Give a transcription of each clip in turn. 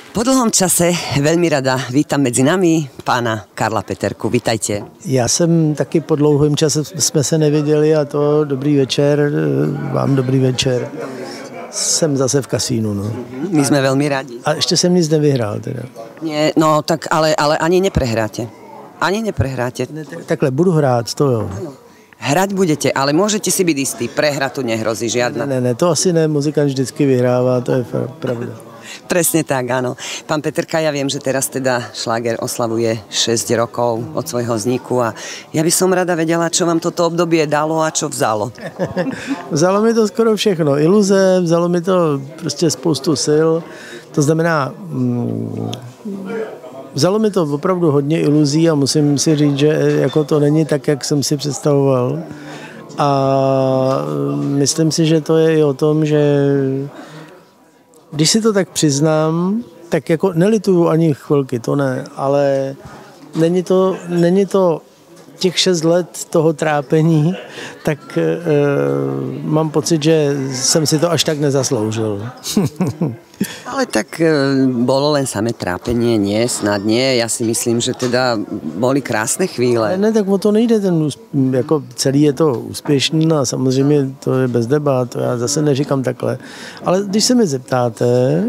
Po dlhom čase veľmi rada vítam medzi nami pána Karla Peterku. Vítajte. Já jsem taky po dlouhém čase jsme se neviděli a to dobrý večer, vám dobrý večer. Jsem zase v kasínu, no. My sme veľmi radi. A ještě jsem nic nevyhrál teda. Nie, no tak ale ani neprehráte. Ani neprehráte. Takhle, budu hrát, to jo. Hrať budete, ale môžete si byť istí, prehra tu nehrozí žiadna. Ne, to asi ne, muzikant vždycky vyhrává, to je pravda. Presne tak, áno. Pán Peterka, ja viem, že teraz teda Šláger oslavuje 6 rokov od svojho vzniku a ja by som rada vedela, čo vám toto obdobie dalo a čo vzalo. Vzalo mi to skoro všechno. Iluze, vzalo mi to prostě spoustu sil. To znamená, vzalo mi to opravdu hodně iluzí a musím si říct, že jako to není tak, jak jsem si představoval. A myslím si, že to je i o tom, že když si to tak přiznám, tak jako nelituju ani chvilky, to ne, ale není to těch 6 let toho trápení, tak mám pocit, že jsem si to až tak nezasloužil. Ale tak bolo len samé trápenie, nie, snad nie. Ja si myslím, že teda boli krásne chvíle. Ne, tak o to nejde, jako celý je to úspěšný a samozřejmě to je bez debat, to já zase neříkám takhle. Ale když se mi zeptáte,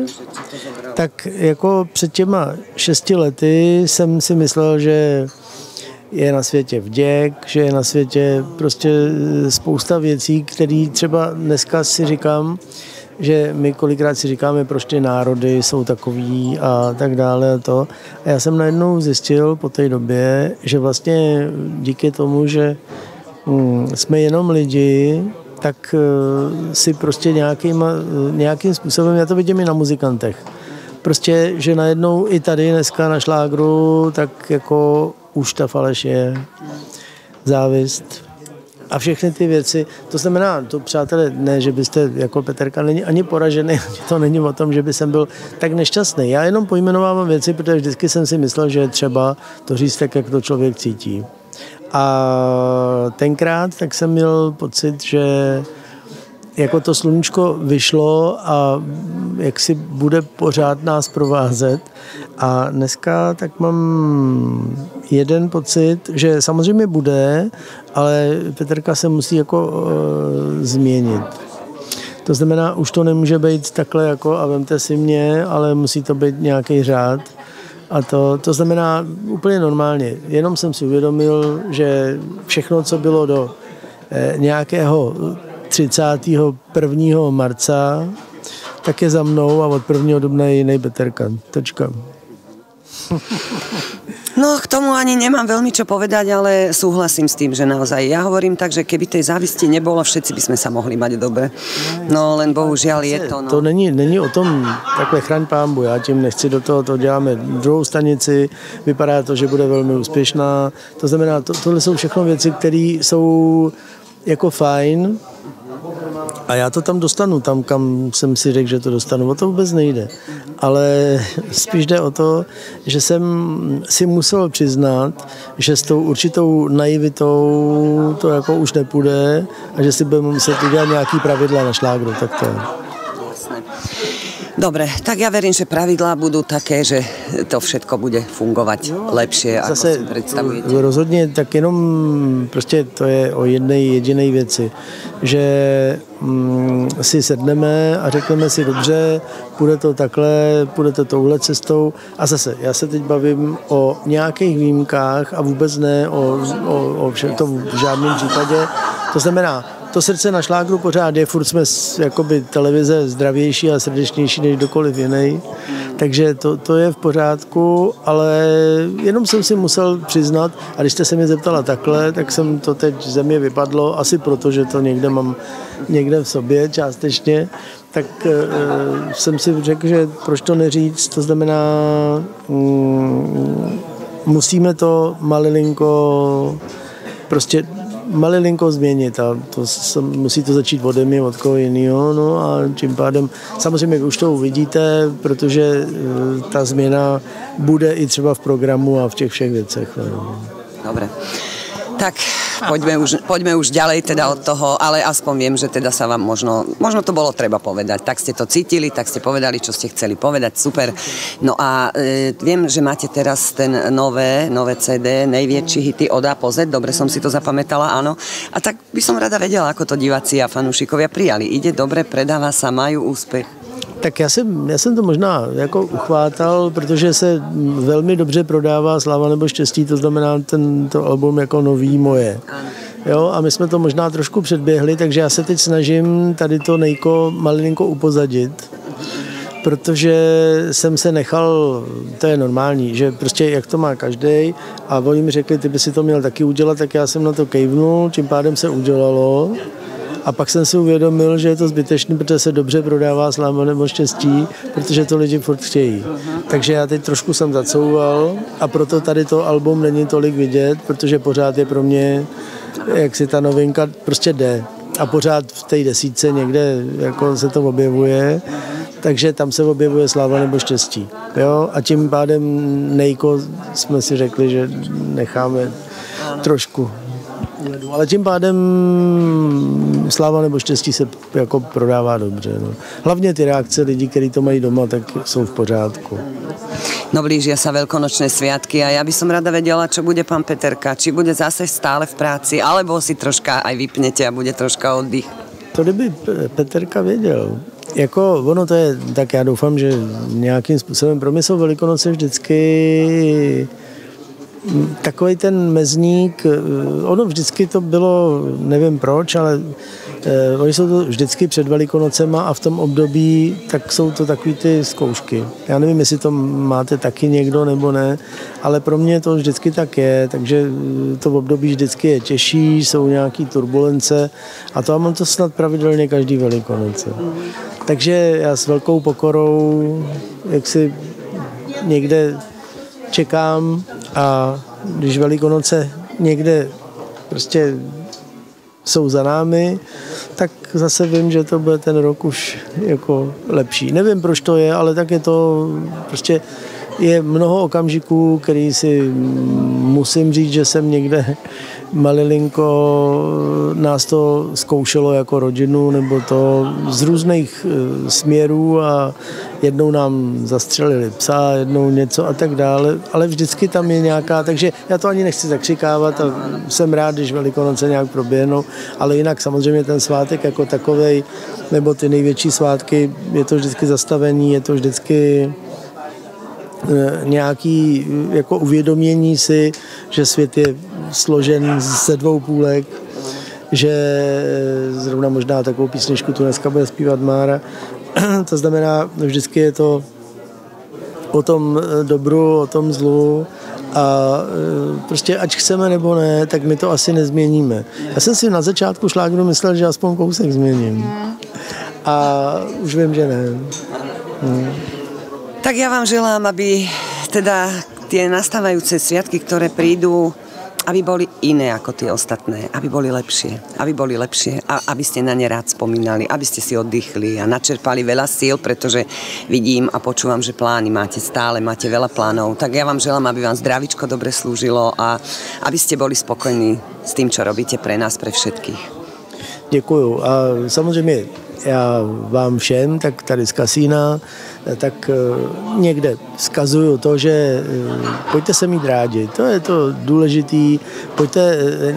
tak jako před těma 6 lety jsem si myslel, že je na světě vděk, že je na světě prostě spousta věcí, které třeba dneska si říkám, že my kolikrát si říkáme, proč ty národy jsou takový a tak dále a to. A já jsem najednou zjistil po té době, že vlastně díky tomu, že jsme jenom lidi, tak si prostě nějakým způsobem, já to vidím i na muzikantech, prostě, že najednou i tady dneska na šlágru, tak jako už ta faleš je, závist a všechny ty věci. To znamená, to přátelé, ne, že byste jako Peterka není ani poražený, to není o tom, že by jsem byl tak nešťastný. Já jenom pojmenovávám věci, protože vždycky jsem si myslel, že je třeba to říct tak, jak to člověk cítí. A tenkrát tak jsem měl pocit, že jako to sluníčko vyšlo a jak si bude pořád nás provázet. A dneska tak mám jeden pocit, že samozřejmě bude, ale Peterka se musí jako změnit. To znamená, už to nemůže být takhle jako a vemte si mě, ale musí to být nějaký řád. A to znamená úplně normálně. Jenom jsem si uvědomil, že všechno, co bylo do nějakého 31. marca, tak je za mnou a od 1. dubna je jiný Peterka. Točka. No, k tomu ani nemám veľmi čo povedať, ale súhlasím s tým, že naozaj ja hovorím tak, že keby tej závisti nebolo, všetci by sme sa mohli mať dobre. No, len bohužiaľ je to. No. To není o tom, takhle chraň pánbu, já tím nechci do toho, to děláme druhou stanici, vypadá to, že bude velmi úspěšná. To znamená, tohle jsou všechno věci, které jsou jako fajn, a já to tam dostanu, tam, kam jsem si řekl, že to dostanu. O to vůbec nejde. Ale spíš jde o to, že jsem si musel přiznat, že s tou určitou naivitou to jako už nepůjde a že si budeme muset udělat nějaký pravidla na šlágru. Tak to je. Dobre, tak ja verím, že pravidlá budú také, že to všetko bude fungovať lepšie, ako si predstavujete. Rozhodně, tak jenom prostě to je o jednej jedinej věci, že si sedneme a řekneme si dobře, půjde to takhle, půjde to touhle cestou a zase, já se teď bavím o nějakých výjimkách a vůbec ne o tom v žádném případě. To znamená, to srdce na šlágru pořád je, furt jsme jakoby televize zdravější a srdečnější než kdokoliv jiný, takže to je v pořádku, ale jenom jsem si musel přiznat, a když jste se mě zeptala takhle, tak jsem to teď ze mě vypadlo, asi proto, že to někde mám někde v sobě částečně, tak jsem si řekl, že proč to neříct, to znamená, musíme to malilinko změnit a musí to začít ode mě, od koho jiného, no a tím pádem samozřejmě už to uvidíte, protože ta změna bude i třeba v programu a v těch všech věcech. No. Dobre. Tak poďme už ďalej teda od toho, ale aspoň viem, že teda sa vám možno to bolo treba povedať. Tak ste to cítili, tak ste povedali, čo ste chceli povedať, super. No a viem, že máte teraz ten nové CD, nejväčší hity od A po Z, dobre som si to zapamätala, áno. A tak by som rada vedela, ako to diváci a fanúšikovia prijali. Ide dobre, predáva sa, majú úspech? Tak já jsem to možná jako uchvátal, protože se velmi dobře prodává Sláva nebo štěstí, to znamená tento album jako nový moje. Jo, a my jsme to možná trošku předběhli, takže já se teď snažím tady to nejko malinko upozadit, protože jsem se nechal, to je normální, že prostě jak to má každej a oni mi řekli, ty by si to měl taky udělat, tak já jsem na to kejvnul, tím pádem se udělalo. A pak jsem si uvědomil, že je to zbytečný, protože se dobře prodává Sláva nebo štěstí, protože to lidi furt chtějí. Takže já teď trošku jsem zacouval a proto tady to album není tolik vidět, protože pořád je pro mě, jak si ta novinka prostě jde. A pořád v té desítce někde jako se to objevuje, takže tam se objevuje Sláva nebo štěstí. Jo? A tím pádem nejko jsme si řekli, že necháme trošku. Ale tím pádem Sláva nebo štěstí se jako prodává dobře. No. Hlavně ty reakce lidí, kteří to mají doma, tak jsou v pořádku. No blížia sa veľkonočné sviatky a ja by som rada vedela, čo bude pán Peterka. Či bude zase stále v práci, alebo si troška aj vypnete a bude troška oddych. To kdyby Peterka věděl. Jako ono to je, tak já doufám, že nějakým způsobem pro mě jsou Velikonoce vždycky takový ten mezník, ono vždycky to bylo, nevím proč, ale oni jsou to vždycky před Velikonocema a v tom období tak jsou to takový ty zkoušky. Já nevím, jestli to máte taky někdo nebo ne, ale pro mě to vždycky tak je, takže to v období vždycky je těžší, jsou nějaký turbulence a to mám to snad pravidelně každý Velikonoce. Takže já s velkou pokorou, jak si někde čekám a když Velikonoce někde prostě jsou za námi, tak zase vím, že to bude ten rok už jako lepší. Nevím, proč to je, ale tak je to prostě je mnoho okamžiků, který si musím říct, že jsem někde malilinko nás to zkoušelo jako rodinu, nebo to z různých směrů a jednou nám zastřelili psa, jednou něco a tak dále, ale vždycky tam je nějaká, takže já to ani nechci zakřikávat a jsem rád, když Velikonoce nějak proběhnou, ale jinak samozřejmě ten svátek jako takovej, nebo ty největší svátky, je to vždycky zastavení, je to vždycky nějaký jako uvědomění si, že svět je složen ze dvou půlek, že zrovna možná takovou písničku tu dneska bude zpívat Mára. To znamená, vždycky je to o tom dobru, o tom zlu a prostě ať chceme nebo ne, tak my to asi nezměníme. Já jsem si na začátku šlágru myslel, že aspoň kousek změním. A už vím, že ne. Tak ja vám želám, aby teda tie nastávajúce sviatky, ktoré prídu, aby boli iné ako tie ostatné, aby boli lepšie a aby ste na ne rád spomínali, aby ste si oddychli a načerpali veľa síl, pretože vidím a počúvam, že plány máte stále, máte veľa plánov, tak ja vám želám, aby vám zdravíčko dobre slúžilo a aby ste boli spokojní s tým, čo robíte pre nás, pre všetkých. Děkuju a samozřejmě já vám všem, tak tady z kasína, tak někde vzkazuju to, že pojďte se mít rádi, to je to důležitý, pojďte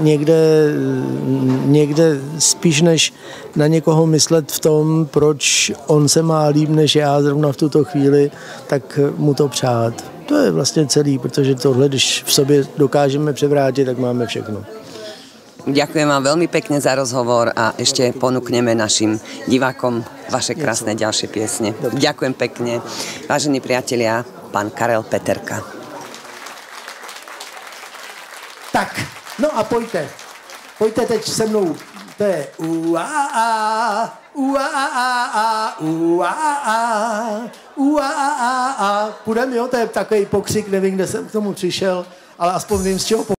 někde spíš než na někoho myslet v tom, proč on se má líp než já zrovna v tuto chvíli, tak mu to přát. To je vlastně celý, protože tohle, když v sobě dokážeme převrátit, tak máme všechno. Ďakujem vám veľmi pekne za rozhovor a ešte ponúkneme našim divákom vaše krásne ďalšie piesne. Ďakujem pekne. Vážení priatelia, pán Karel Peterka. Tak, no a pojďte. Pojďte teď se mnou. To je půjdeme, jo, to je takový pokřik, nevím, kde jsem k tomu přišel, ale aspoň vím, z čeho